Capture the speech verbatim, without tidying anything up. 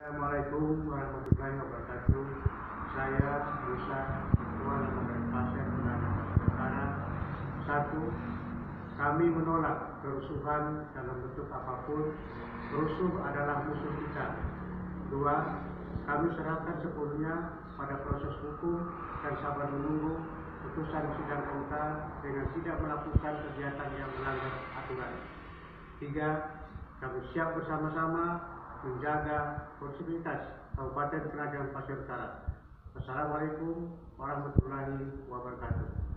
Assalamualaikum warahmatullahi wabarakatuh. Saya Musa, Ketua Lembaga Pasien Penanganan Pasien Utara. Satu, kami menolak kerusuhan dalam bentuk apapun. Rusuh adalah musuh kita. Dua, kami serahkan sepenuhnya pada proses hukum dan sabar menunggu putusan sidang M K dengan tidak melakukan kegiatan yang melanggar aturan. Tiga, kami siap bersama-sama menjaga konsistensitas Kabupaten Kerajaan Pasir Utara. Assalamualaikum warahmatullahi wabarakatuh.